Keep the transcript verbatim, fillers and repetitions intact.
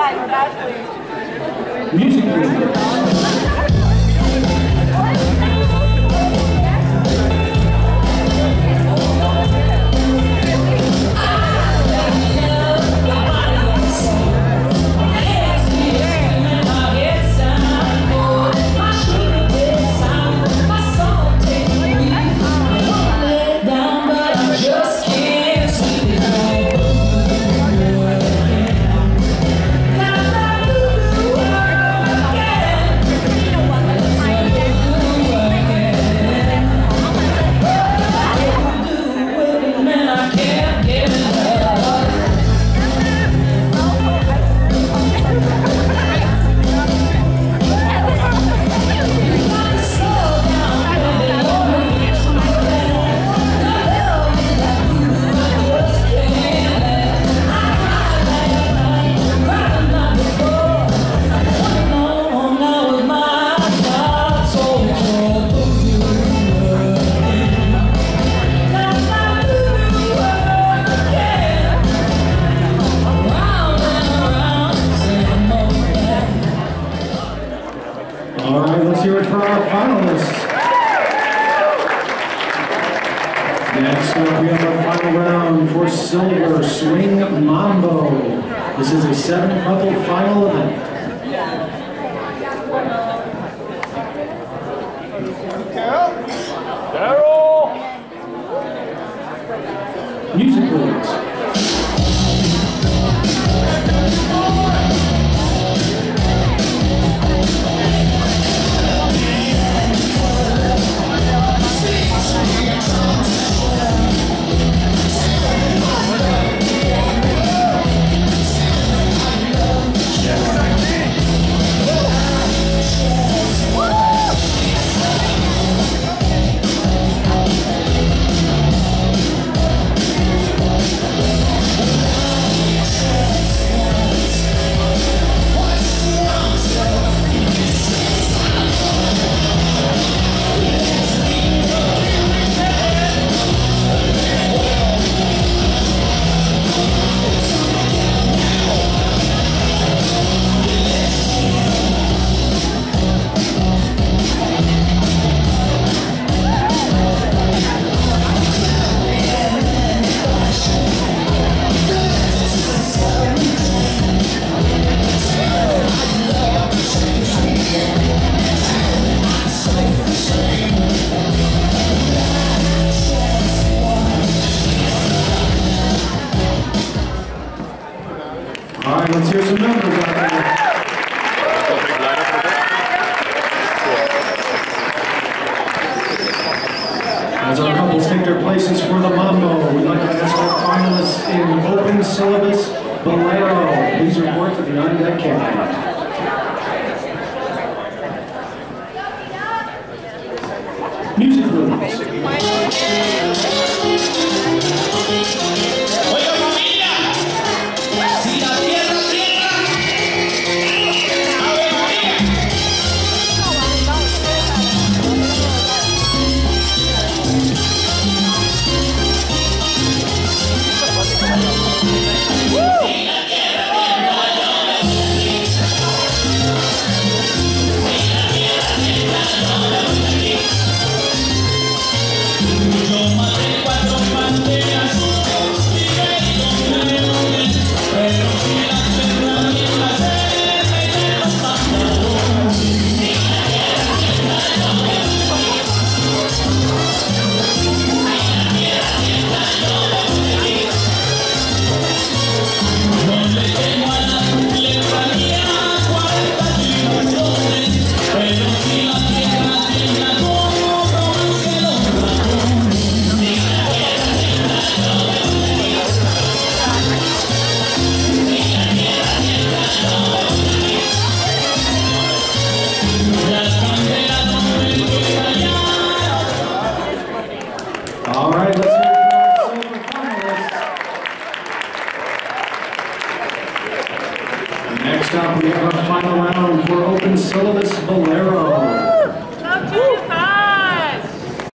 Music videos. All right, let's hear it for our finalists. Next up, we have our final round for Silver Swing Mambo. This is a seven-couple final event. Daryl! Music please. All right, let's hear some numbers out there. As our couples take their places for the Mambo, we'd like to ask our finalists in open syllabus Bolero. Please report to the on-deck camera. Music please. All right, let's hear it for our silver finalists. Next up, we have our final round for open syllabus Bolero.